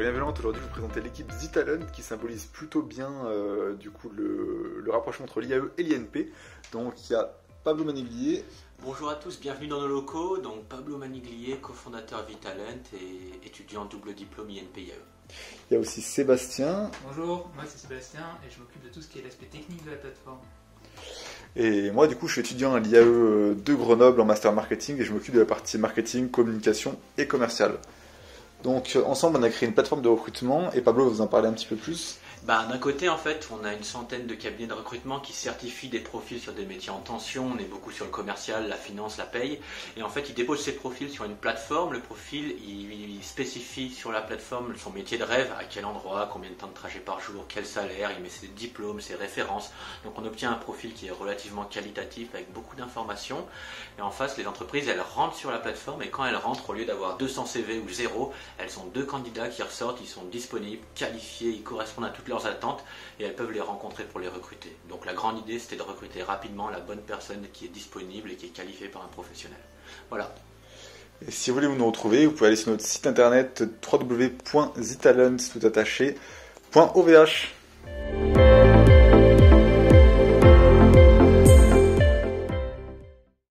Aurélien Valente. Aujourd'hui, je vais vous présenter l'équipe ZTalent qui symbolise plutôt bien du coup le rapprochement entre l'IAE et l'INP. Donc il y a Pablo Maniglier. Bonjour à tous, bienvenue dans nos locaux. Donc Pablo Maniglier, cofondateur ZTalent et étudiant double diplôme INP-IAE. Il y a aussi Sébastien. Bonjour, moi c'est Sébastien et je m'occupe de tout ce qui est l'aspect technique de la plateforme. Et moi du coup je suis étudiant à l'IAE de Grenoble en master marketing et je m'occupe de la partie marketing, communication et commercial. Donc ensemble on a créé une plateforme de recrutement et Pablo va vous en parler un petit peu plus. D'un côté, en fait, on a une centaine de cabinets de recrutement qui certifient des profils sur des métiers en tension. On est beaucoup sur le commercial, la finance, la paye. Et en fait, ils déposent ces profils sur une plateforme. Le profil, il spécifie sur la plateforme son métier de rêve, à quel endroit, combien de temps de trajet par jour, quel salaire, il met ses diplômes, ses références. Donc on obtient un profil qui est relativement qualitatif avec beaucoup d'informations. Et en face, les entreprises, elles rentrent sur la plateforme et quand elles rentrent, au lieu d'avoir 200 CV ou 0, elles ont 2 candidats qui ressortent, ils sont disponibles, qualifiés, ils correspondent à toutes leurs attentes et elles peuvent les rencontrer pour les recruter. Donc la grande idée, c'était de recruter rapidement la bonne personne qui est disponible et qui est qualifiée par un professionnel. Voilà. Et si vous voulez nous retrouver, vous pouvez aller sur notre site internet www.ztalent.ovh.